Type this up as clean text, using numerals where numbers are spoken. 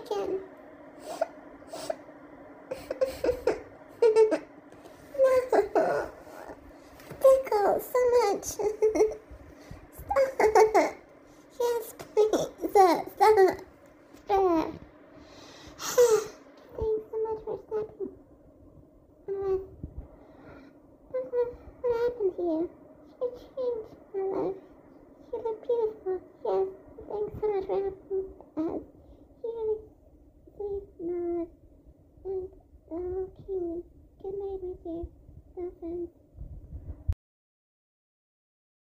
again. No. Tickle so much. Stop. Yes, please. Stop. Stop. Thanks so much for stopping. What happened to you? You changed, my love. You look beautiful. Yes. Thanks so much for having us.